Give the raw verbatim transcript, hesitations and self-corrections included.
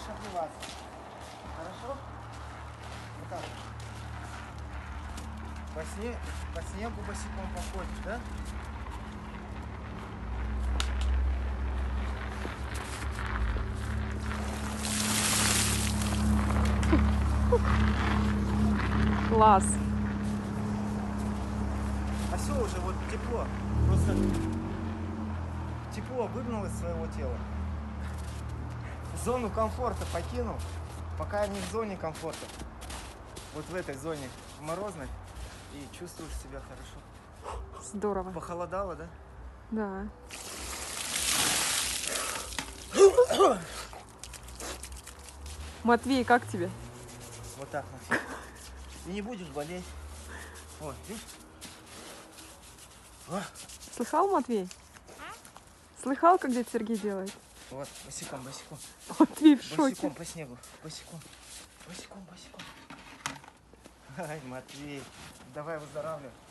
обливаться. Хорошо? Вот так. По, сне... по снегу босиком походишь, да? Класс. А все уже вот тепло. Просто тепло выгнал из своего тела. Зону комфорта покинул, пока не в зоне комфорта. Вот в этой зоне морозной. И чувствуешь себя хорошо. Здорово. Похолодало, да? Да. Матвей, как тебе? Вот так, Максим. И не будешь болеть. Вот, видишь? О, Слыхал, Матвей? Слыхал, как дядя Сергей делает? вот, босиком, босиком. Матвей в шоке. Босиком по снегу. Босиком. Босиком, босиком. Ай, Матвей, давай выздоравливай.